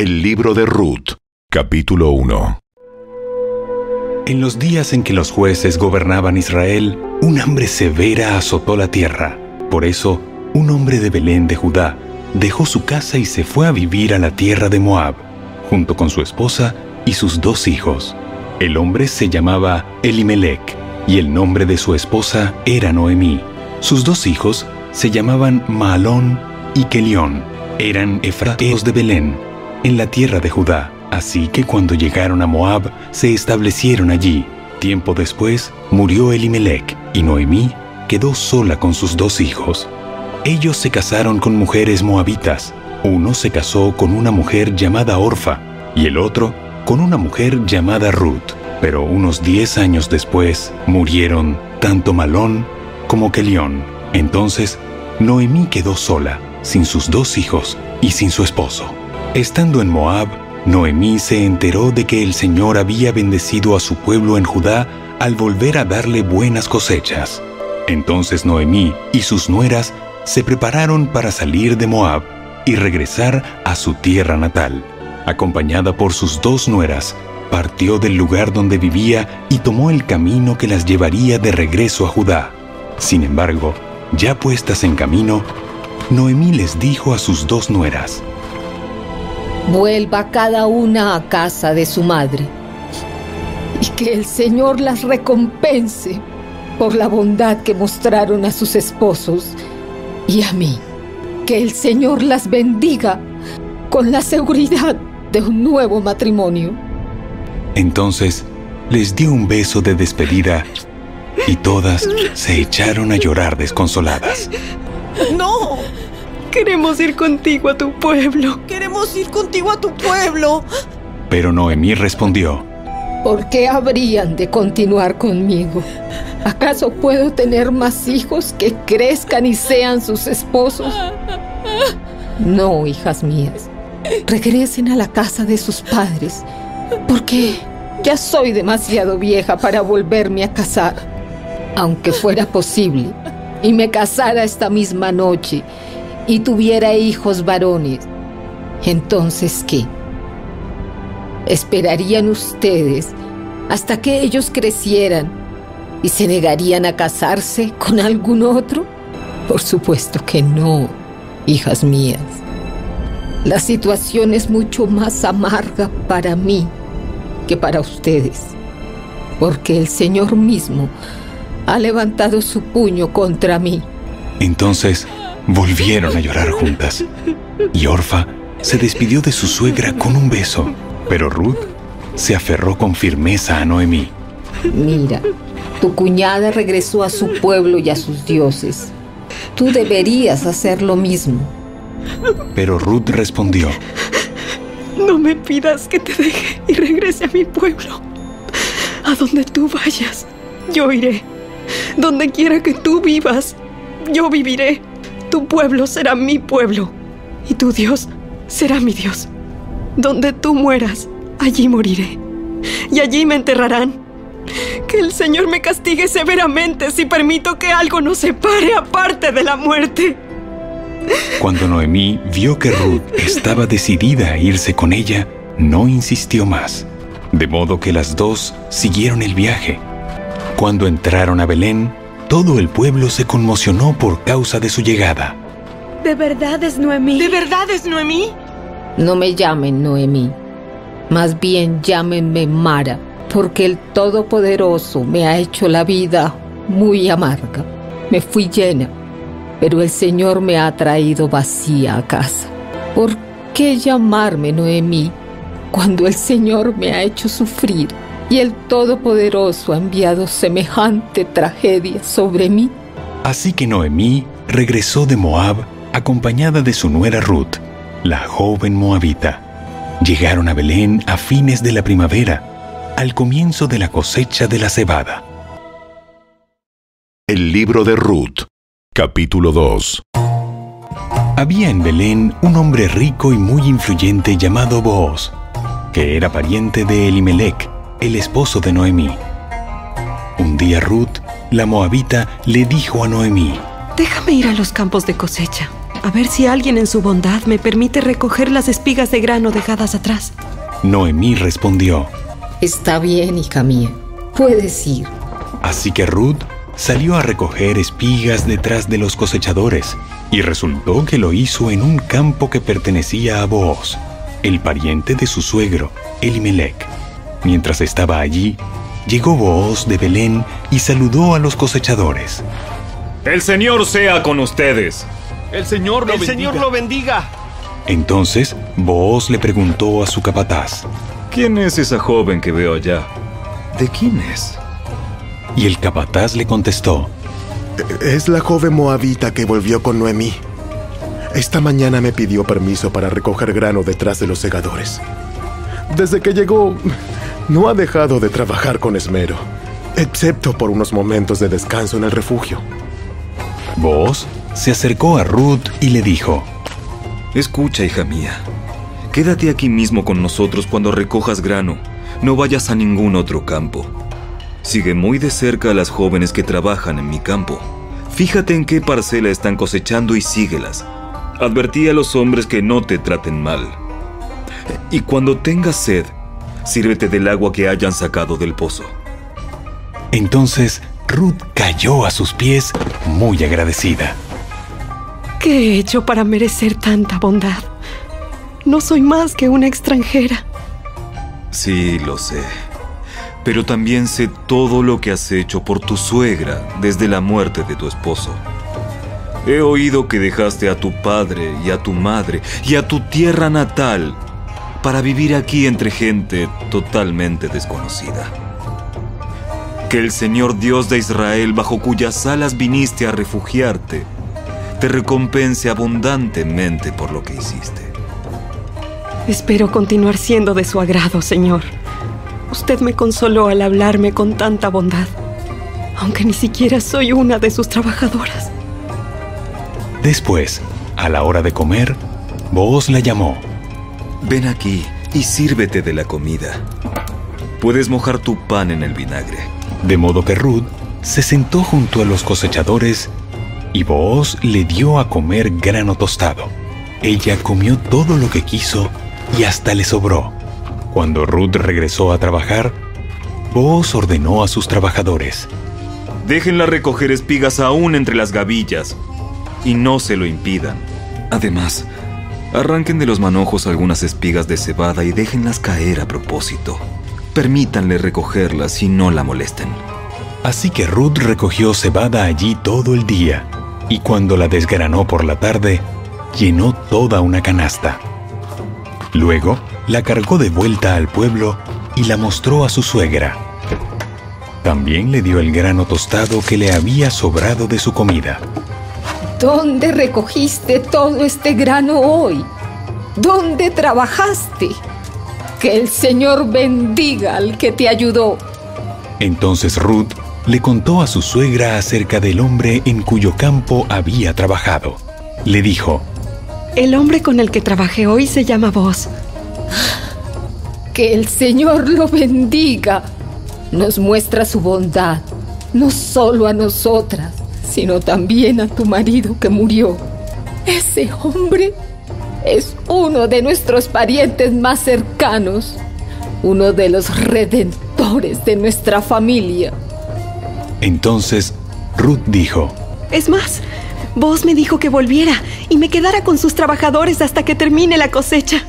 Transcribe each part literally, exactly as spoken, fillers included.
El libro de Ruth, capítulo uno. En los días en que los jueces gobernaban Israel, un hambre severa azotó la tierra. Por eso, un hombre de Belén de Judá dejó su casa y se fue a vivir a la tierra de Moab, junto con su esposa y sus dos hijos. El hombre se llamaba Elimelec, y el nombre de su esposa era Noemí. Sus dos hijos se llamaban Mahalón y Kelión. Eran efrateos de Belén, en la tierra de Judá. Así que cuando llegaron a Moab, se establecieron allí. Tiempo después, murió Elimelec, y Noemí quedó sola con sus dos hijos. Ellos se casaron con mujeres moabitas. Uno se casó con una mujer llamada Orfa, y el otro con una mujer llamada Ruth. Pero unos diez años después, murieron tanto Mahalón como Kelión. Entonces, Noemí quedó sola, sin sus dos hijos y sin su esposo. Estando en Moab, Noemí se enteró de que el Señor había bendecido a su pueblo en Judá al volver a darle buenas cosechas. Entonces Noemí y sus nueras se prepararon para salir de Moab y regresar a su tierra natal. Acompañada por sus dos nueras, partió del lugar donde vivía y tomó el camino que las llevaría de regreso a Judá. Sin embargo, ya puestas en camino, Noemí les dijo a sus dos nueras: vuelva cada una a casa de su madre, y que el Señor las recompense por la bondad que mostraron a sus esposos y a mí. Que el Señor las bendiga con la seguridad de un nuevo matrimonio. Entonces les dio un beso de despedida y todas se echaron a llorar desconsoladas. ¡No! Queremos ir contigo a tu pueblo. Queremos ir contigo a tu pueblo. Pero Noemí respondió: ¿por qué habrían de continuar conmigo? ¿Acaso puedo tener más hijos que crezcan y sean sus esposos? No, hijas mías. Regresen a la casa de sus padres, porque ya soy demasiado vieja para volverme a casar. Aunque fuera posible, y me casara esta misma noche, y tuviera hijos varones, ¿entonces qué? ¿Esperarían ustedes hasta que ellos crecieran y se negarían a casarse con algún otro? Por supuesto que no, hijas mías. La situación es mucho más amarga para mí que para ustedes, porque el Señor mismo ha levantado su puño contra mí. Entonces volvieron a llorar juntas, y Orfa se despidió de su suegra con un beso, pero Ruth se aferró con firmeza a Noemí. Mira, tu cuñada regresó a su pueblo y a sus dioses. Tú deberías hacer lo mismo. Pero Ruth respondió: no me pidas que te deje y regrese a mi pueblo. A donde tú vayas, yo iré. Donde quiera que tú vivas, yo viviré. Tu pueblo será mi pueblo, y tu Dios será mi Dios. Donde tú mueras, allí moriré, y allí me enterrarán. Que el Señor me castigue severamente si permito que algo nos separe aparte de la muerte. Cuando Noemí vio que Ruth estaba decidida a irse con ella, no insistió más, de modo que las dos siguieron el viaje. Cuando entraron a Belén, todo el pueblo se conmocionó por causa de su llegada. ¿De verdad es Noemí? ¿De verdad es Noemí? No me llamen Noemí, más bien llámenme Mara, porque el Todopoderoso me ha hecho la vida muy amarga. Me fui llena, pero el Señor me ha traído vacía a casa. ¿Por qué llamarme Noemí cuando el Señor me ha hecho sufrir y el Todopoderoso ha enviado semejante tragedia sobre mí? Así que Noemí regresó de Moab acompañada de su nuera Ruth, la joven moabita. Llegaron a Belén a fines de la primavera, al comienzo de la cosecha de la cebada. El libro de Ruth, capítulo dos. Había en Belén un hombre rico y muy influyente llamado Booz, que era pariente de Elimelec, el esposo de Noemí. Un día Ruth, la moabita, le dijo a Noemí: déjame ir a los campos de cosecha. a ver si alguien en su bondad me permite recoger las espigas de grano dejadas atrás. Noemí respondió: Está bien, hija mía, puedes ir. Así que Ruth salió a recoger espigas detrás de los cosechadores, y resultó que lo hizo en un campo que pertenecía a Booz, el pariente de su suegro, Elimelec. Mientras estaba allí, llegó Booz de Belén y saludó a los cosechadores. ¡El Señor sea con ustedes! ¡El Señor lo ¡El bendiga! Señor lo bendiga! Entonces, Booz le preguntó a su capataz: ¿Quién es esa joven que veo allá? ¿De quién es? Y el capataz le contestó: Es la joven moabita que volvió con Noemí. Esta mañana me pidió permiso para recoger grano detrás de los segadores. Desde que llegó, no ha dejado de trabajar con esmero, excepto por unos momentos de descanso en el refugio. Booz se acercó a Ruth y le dijo: Escucha, hija mía. Quédate aquí mismo con nosotros cuando recojas grano. No vayas a ningún otro campo. Sigue muy de cerca a las jóvenes que trabajan en mi campo. Fíjate en qué parcela están cosechando y síguelas. Advertí a los hombres que no te traten mal. Y cuando tengas sed, sírvete del agua que hayan sacado del pozo. Entonces Ruth cayó a sus pies muy agradecida. ¿Qué he hecho para merecer tanta bondad? No soy más que una extranjera. Sí, lo sé. Pero también sé todo lo que has hecho por tu suegra desde la muerte de tu esposo. He oído que dejaste a tu padre y a tu madre y a tu tierra natal para vivir aquí entre gente totalmente desconocida. Que el Señor Dios de Israel, bajo cuyas alas viniste a refugiarte, te recompense abundantemente por lo que hiciste. Espero continuar siendo de su agrado, Señor. Usted me consoló al hablarme con tanta bondad, aunque ni siquiera soy una de sus trabajadoras. Después, a la hora de comer, Booz la llamó. Ven aquí y sírvete de la comida. Puedes mojar tu pan en el vinagre. De modo que Ruth se sentó junto a los cosechadores y Booz le dio a comer grano tostado. Ella comió todo lo que quiso y hasta le sobró. Cuando Ruth regresó a trabajar, Booz ordenó a sus trabajadores: Déjenla recoger espigas aún entre las gavillas y no se lo impidan. Además, arranquen de los manojos algunas espigas de cebada y déjenlas caer a propósito. Permítanle recogerlas y no la molesten. Así que Ruth recogió cebada allí todo el día, y cuando la desgranó por la tarde, llenó toda una canasta. Luego, la cargó de vuelta al pueblo y la mostró a su suegra. También le dio el grano tostado que le había sobrado de su comida. ¿Dónde recogiste todo este grano hoy? ¿Dónde trabajaste? Que el Señor bendiga al que te ayudó. Entonces Ruth le contó a su suegra acerca del hombre en cuyo campo había trabajado. Le dijo: El hombre con el que trabajé hoy se llama Booz. Que el Señor lo bendiga. Nos muestra su bondad, no solo a nosotras, sino también a tu marido que murió. Ese hombre es uno de nuestros parientes más cercanos, uno de los redentores de nuestra familia. Entonces Ruth dijo: Es más, Booz me dijo que volviera y me quedara con sus trabajadores hasta que termine la cosecha.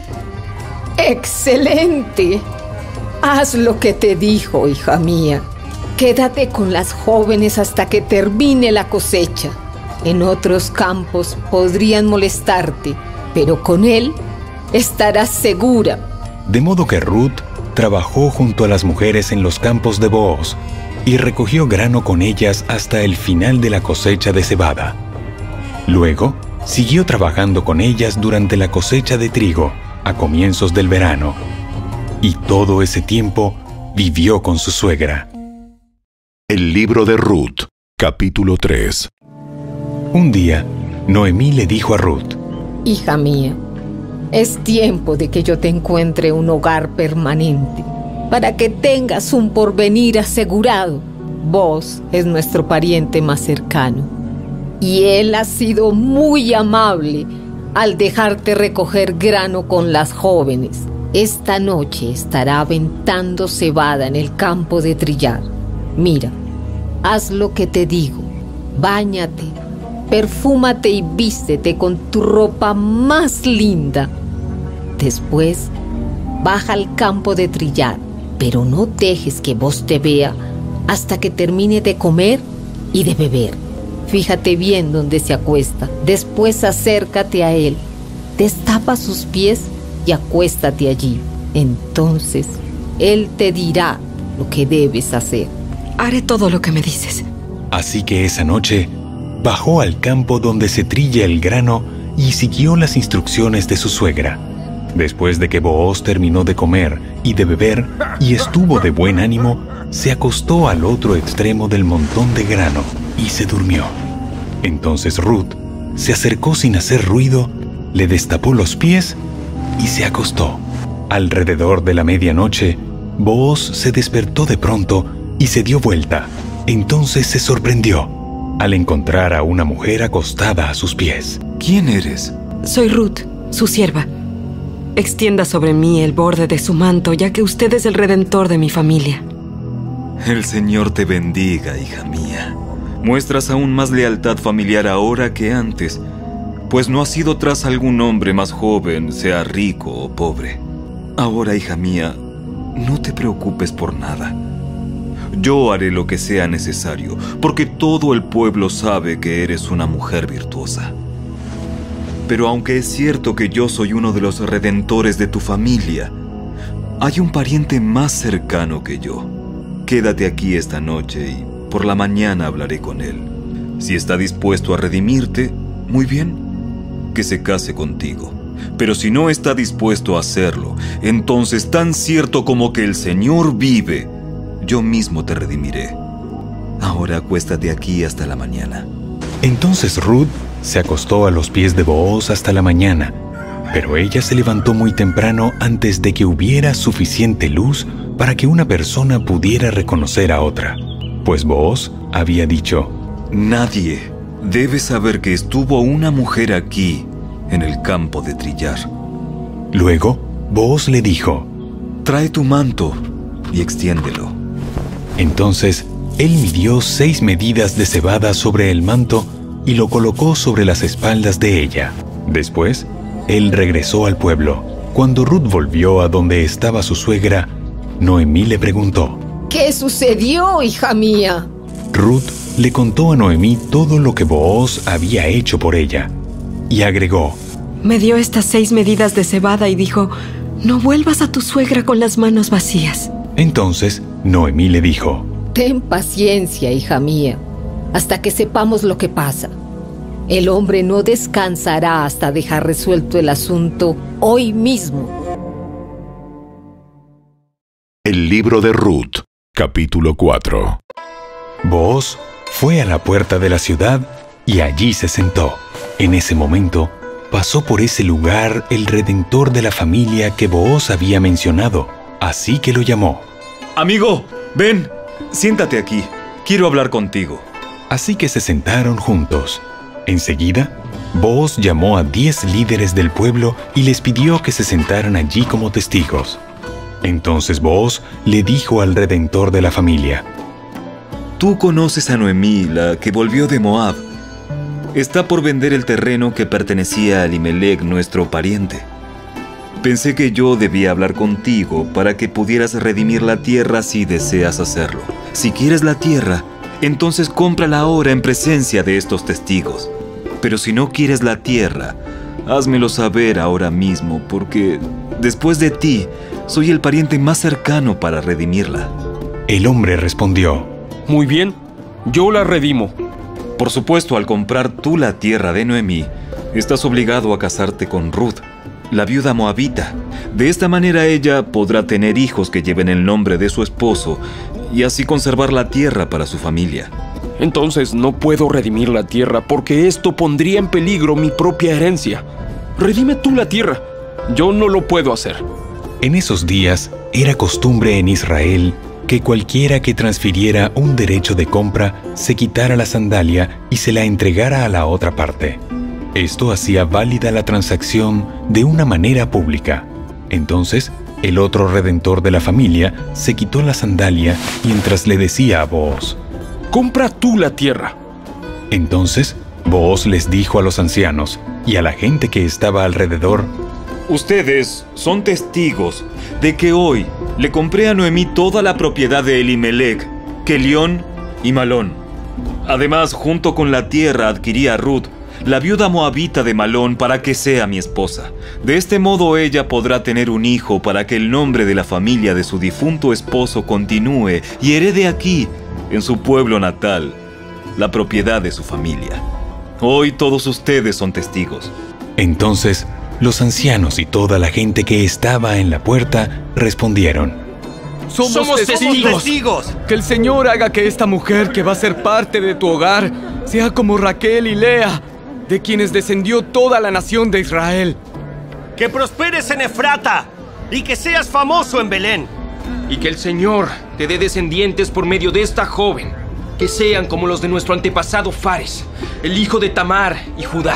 ¡Excelente! Haz lo que te dijo, hija mía. Quédate con las jóvenes hasta que termine la cosecha. En otros campos podrían molestarte, pero con él estarás segura. De modo que Ruth trabajó junto a las mujeres en los campos de Booz y recogió grano con ellas hasta el final de la cosecha de cebada. Luego, siguió trabajando con ellas durante la cosecha de trigo, a comienzos del verano. Y todo ese tiempo vivió con su suegra. El libro de Ruth, capítulo tres. Un día, Noemí le dijo a Ruth: Hija mía, es tiempo de que yo te encuentre un hogar permanente, para que tengas un porvenir asegurado. Vos es nuestro pariente más cercano. Y él ha sido muy amable al dejarte recoger grano con las jóvenes. Esta noche estará aventando cebada en el campo de trillar. Mira, haz lo que te digo. Báñate, perfúmate y vístete con tu ropa más linda. Después, baja al campo de trillar, pero no dejes que vos te vea hasta que termine de comer y de beber. Fíjate bien dónde se acuesta. Después acércate a él, destapa sus pies y acuéstate allí. Entonces, él te dirá lo que debes hacer. Haré todo lo que me dices. Así que esa noche bajó al campo donde se trilla el grano y siguió las instrucciones de su suegra. Después de que Booz terminó de comer y de beber y estuvo de buen ánimo, se acostó al otro extremo del montón de grano y se durmió. Entonces Ruth se acercó sin hacer ruido, le destapó los pies y se acostó. Alrededor de la medianoche, Booz se despertó de pronto y se dio vuelta. Entonces se sorprendió al encontrar a una mujer acostada a sus pies. ¿Quién eres? Soy Ruth, su sierva. Extienda sobre mí el borde de su manto, ya que usted es el redentor de mi familia. El Señor te bendiga, hija mía. Muestras aún más lealtad familiar ahora que antes, pues no has ido tras algún hombre más joven, sea rico o pobre. Ahora, hija mía, no te preocupes por nada. Yo haré lo que sea necesario, porque todo el pueblo sabe que eres una mujer virtuosa. Pero aunque es cierto que yo soy uno de los redentores de tu familia, hay un pariente más cercano que yo. Quédate aquí esta noche y por la mañana hablaré con él. Si está dispuesto a redimirte, muy bien, que se case contigo. Pero si no está dispuesto a hacerlo, entonces tan cierto como que el Señor vive, yo mismo te redimiré. Ahora acuéstate aquí hasta la mañana. Entonces Ruth se acostó a los pies de Booz hasta la mañana, pero ella se levantó muy temprano antes de que hubiera suficiente luz para que una persona pudiera reconocer a otra. Pues Booz había dicho: nadie debe saber que estuvo una mujer aquí en el campo de trillar. Luego, Booz le dijo: trae tu manto y extiéndelo. Entonces, él midió seis medidas de cebada sobre el manto y lo colocó sobre las espaldas de ella. Después, él regresó al pueblo. Cuando Ruth volvió a donde estaba su suegra, Noemí le preguntó: ¿qué sucedió, hija mía? Ruth le contó a Noemí todo lo que Booz había hecho por ella y agregó: me dio estas seis medidas de cebada y dijo: no vuelvas a tu suegra con las manos vacías. Entonces Noemí le dijo: ten paciencia, hija mía, hasta que sepamos lo que pasa. El hombre no descansará hasta dejar resuelto el asunto hoy mismo. El libro de Ruth, capítulo cuatro. Booz fue a la puerta de la ciudad y allí se sentó. En ese momento pasó por ese lugar el redentor de la familia que Booz había mencionado, así que lo llamó. Amigo, ven, siéntate aquí. Quiero hablar contigo. Así que se sentaron juntos. Enseguida, Booz llamó a diez líderes del pueblo y les pidió que se sentaran allí como testigos. Entonces Booz le dijo al redentor de la familia: tú conoces a Noemí, la que volvió de Moab. Está por vender el terreno que pertenecía a Elimelec, nuestro pariente. Pensé que yo debía hablar contigo para que pudieras redimir la tierra si deseas hacerlo. Si quieres la tierra, entonces cómprala ahora en presencia de estos testigos. Pero si no quieres la tierra, házmelo saber ahora mismo, porque después de ti, soy el pariente más cercano para redimirla. El hombre respondió: muy bien, yo la redimo. Por supuesto, al comprar tú la tierra de Noemí, estás obligado a casarte con Ruth, la viuda moabita. De esta manera ella podrá tener hijos que lleven el nombre de su esposo y así conservar la tierra para su familia. Entonces no puedo redimir la tierra porque esto pondría en peligro mi propia herencia. Redime tú la tierra. Yo no lo puedo hacer. En esos días era costumbre en Israel que cualquiera que transfiriera un derecho de compra se quitara la sandalia y se la entregara a la otra parte. Esto hacía válida la transacción de una manera pública. Entonces, el otro redentor de la familia se quitó la sandalia mientras le decía a Booz: «Compra tú la tierra». Entonces, Booz les dijo a los ancianos y a la gente que estaba alrededor: Ustedes son testigos de que hoy le compré a Noemí toda la propiedad de Elimelec, Kelión y Malón. Además, junto con la tierra adquirí a Ruth, la viuda moabita de Malón, para que sea mi esposa. De este modo ella podrá tener un hijo para que el nombre de la familia de su difunto esposo continúe y herede aquí, en su pueblo natal, la propiedad de su familia. Hoy todos ustedes son testigos. Entonces, los ancianos y toda la gente que estaba en la puerta respondieron: Somos, Somos testigos. testigos. Que el Señor haga que esta mujer que va a ser parte de tu hogar sea como Raquel y Lea, de quienes descendió toda la nación de Israel. Que prosperes en Efrata y que seas famoso en Belén. Y que el Señor te dé descendientes por medio de esta joven, que sean como los de nuestro antepasado Fares, el hijo de Tamar y Judá.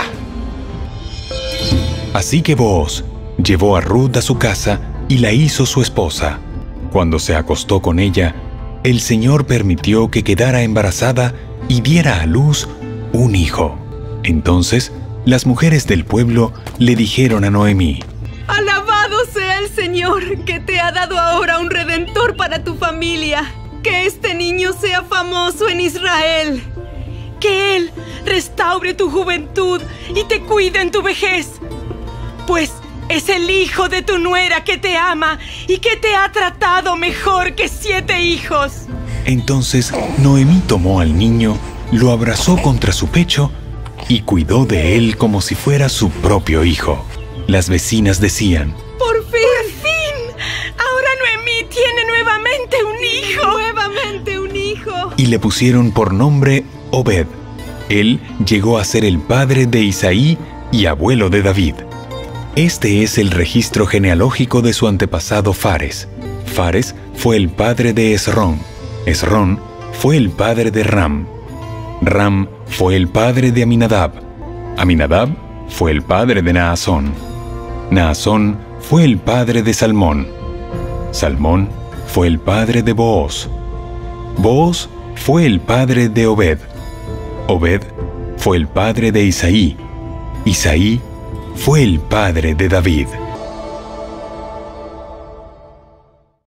Así que Booz llevó a Ruth a su casa y la hizo su esposa. Cuando se acostó con ella, el Señor permitió que quedara embarazada y diera a luz un hijo. Entonces, las mujeres del pueblo le dijeron a Noemí: Alabado sea el Señor, que te ha dado ahora un redentor para tu familia. Que este niño sea famoso en Israel. Que Él restaure tu juventud y te cuide en tu vejez. Pues es el hijo de tu nuera que te ama y que te ha tratado mejor que siete hijos. Entonces Noemí tomó al niño, lo abrazó contra su pecho y cuidó de él como si fuera su propio hijo. Las vecinas decían: ¡Por fin! ¡Por fin! Ahora Noemí tiene nuevamente un hijo. ¡Nuevamente un hijo! Y le pusieron por nombre Obed. Él llegó a ser el padre de Isaí y abuelo de David. Este es el registro genealógico de su antepasado Fares. Fares fue el padre de Esrón. Esrón fue el padre de Ram. Ram fue el padre de Aminadab. Aminadab fue el padre de Naasón. Naasón fue el padre de Salmón. Salmón fue el padre de Booz. Booz fue el padre de Obed. Obed fue el padre de Isaí. Isaí fue el padre de David.